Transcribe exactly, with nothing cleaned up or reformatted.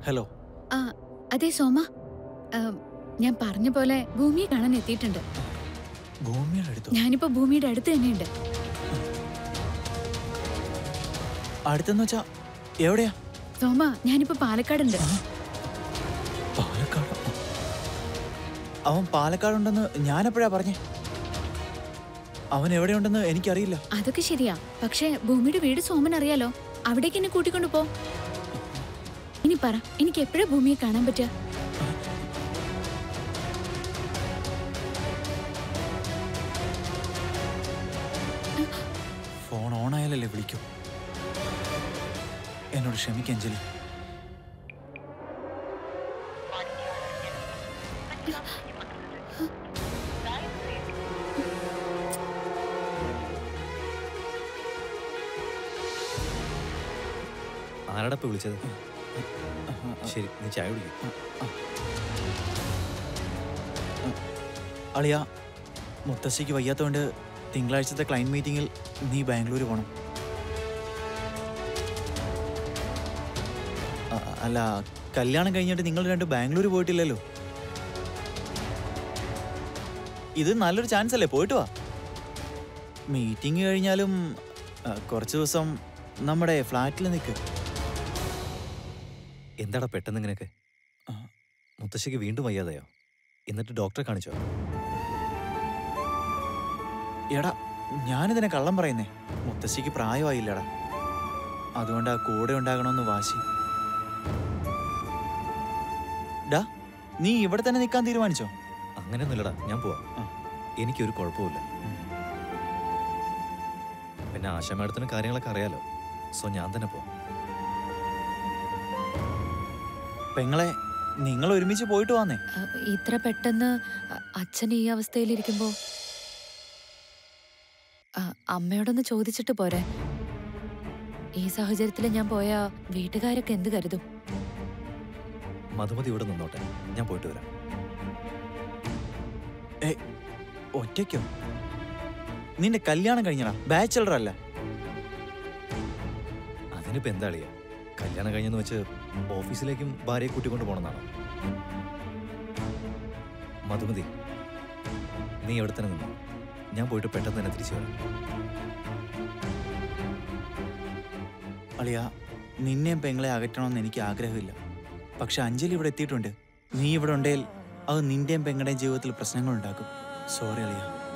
Hello. ആ അതെ സോമ, ഞാൻ പറഞ്ഞ പോലെ ഭൂമിയെ കാണാൻ എത്തിയിട്ടുണ്ട്. ഭൂമിയുടെ അടുത്ത്? ഞാനിപ്പോ ഭൂമിയുടെ അടുത്ത് തന്നെയുണ്ട്. അടുത്തെന്ന് വെച്ചാ എവിടെയാ? സോമ, ഞാനിപ്പോ പാലക്കാടുണ്ട്. പാലക്കാട്? അവൻ പാലക്കാടുണ്ടെന്ന് ഞാനെപ്പോഴാ പറഞ്ഞേ? അവൻ എവിടെയുണ്ടെന്ന് എനിക്കറിയില്ല. അതൊക്കെ ശരിയാ, പക്ഷെ ഭൂമിയുടെ വീട് സോമൻ അറിയാലോ. അവിടേക്ക് എന്നെ കൂട്ടിക്കൊണ്ടു പോ. ഇനി പറ, എനിക്ക് എപ്പോഴാ ഭൂമിയെ കാണാൻ പറ്റുക? ഫോൺ ഓൺ ആയാലല്ലേ വിളിക്കൂ. എന്നോട് ക്ഷമിക്ക അഞ്ജലി. ആരാടപ്പ വിളിച്ചത്? ശരി, നീ ചായ കുടിക്കും. അളിയ, മുത്തശ്ശിക്ക് വയ്യാത്തതുകൊണ്ട് തിങ്കളാഴ്ചത്തെ ക്ലൈന്റ് മീറ്റിംഗിൽ നീ ബാംഗ്ലൂർ പോകണം. അല്ല, കല്യാണം കഴിഞ്ഞിട്ട് നിങ്ങൾ രണ്ട് ബാംഗ്ലൂർ പോയിട്ടില്ലല്ലോ. ഇത് നല്ലൊരു ചാൻസ് അല്ലേ, പോയിട്ട് വാ. മീറ്റിംഗ് കഴിഞ്ഞാലും കുറച്ച് ദിവസം നമ്മുടെ ഫ്ലാറ്റിൽ നിൽക്ക്. എന്താടാ പെട്ടെന്ന് ഇങ്ങനെയൊക്കെ? മുത്തശ്ശിക്ക് വീണ്ടും വയ്യാതെയോ? എന്നിട്ട് ഡോക്ടറെ കാണിച്ചോ? എടാ, ഞാനിതിനെ കള്ളം പറയുന്നേ. മുത്തശ്ശിക്ക് പ്രായമായില്ലടാ, അതുകൊണ്ടാ കൂടെ ഉണ്ടാകണമെന്ന് വാശി. ഡാ, നീ ഇവിടെ തന്നെ നിൽക്കാൻ തീരുമാനിച്ചോ? അങ്ങനെയൊന്നുമില്ലടാ, ഞാൻ പോവാം. എനിക്കൊരു കുഴപ്പമില്ല. പിന്നെ ആശാ മാഡത്തിന് കാര്യങ്ങളൊക്കെ അറിയാലോ, സോ ഞാൻ തന്നെ പോവാം. പെങ്ങളെ, നിങ്ങൾ ഒരുമിച്ച് പോയിട്ട് വന്നേ. ഇത്ര പെട്ടെന്ന് അച്ഛൻ ഈ അവസ്ഥയിലിരിക്കുമ്പോ അമ്മയോടൊന്ന് ചോദിച്ചിട്ട് പോരെ? ഈ സാഹചര്യത്തിൽ ഞാൻ പോയാ വീട്ടുകാരൊക്കെ എന്ത് കരുതും? മധുമതി ഇവിടെ നിന്നോട്ടെ, ഞാൻ പോയിട്ട് വരാം. ഏ, ഒറ്റയ്ക്കോ? നിന്റെ കല്യാണം കഴിഞ്ഞടാ, ബാച്ചലർ അല്ല. അതിനിപ്പോ എന്താ അളിയാ? കല്യാണം കഴിഞ്ഞെന്ന് വെച്ച് ഓഫീസിലേക്കും ഭാര്യയെ കൂട്ടിക്കൊണ്ട് പോകണമെന്നാണോ? മധുമതി, നീ എവിടെ തന്നെ നിന്നോ, ഞാൻ പോയിട്ട് പെട്ടെന്ന് തന്നെ തിരിച്ചു വരാം. അളിയ, നിന്നെയും പെങ്ങളെ അകറ്റണമെന്ന് എനിക്ക് ആഗ്രഹമില്ല. പക്ഷെ അഞ്ജലി ഇവിടെ എത്തിയിട്ടുണ്ട്. നീ ഇവിടെ ഉണ്ടെങ്കിൽ അത് നിന്റെയും പെങ്ങളുടെയും ജീവിതത്തിൽ പ്രശ്നങ്ങൾ ഉണ്ടാക്കും. സോറി അളിയ.